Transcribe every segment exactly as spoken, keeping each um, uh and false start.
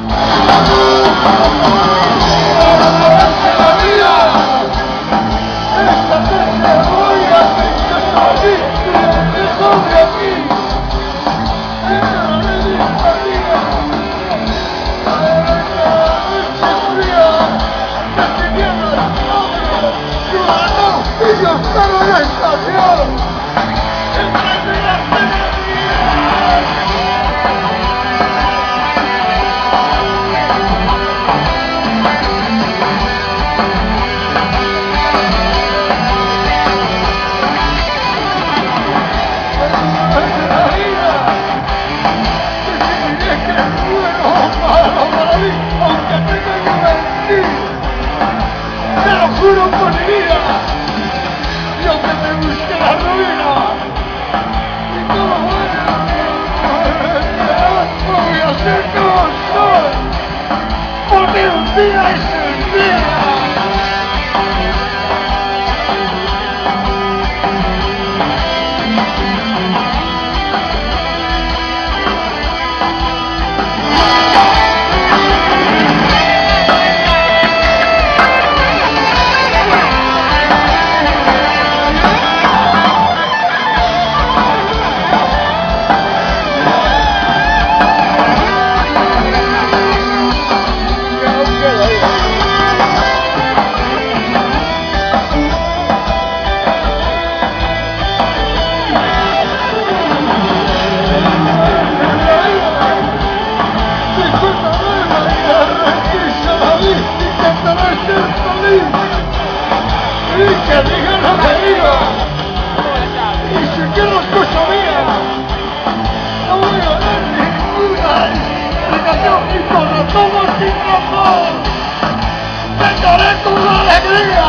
Juro por mi vida, yo que me busqué la ruina. Y cómo voy a ser como soy, porque un día es el día. Y que diga lo que diga, y si quiero escucho mía, no voy a dar ninguna explicación y sobre todo sin razón, te daré toda alegría.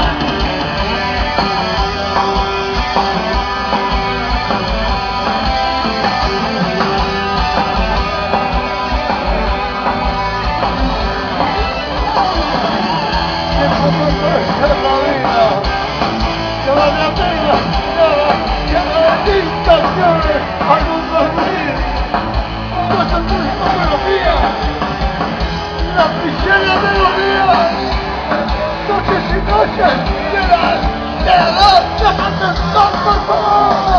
La miseria de los días, noches y noches, de las, de las, de las, por favor.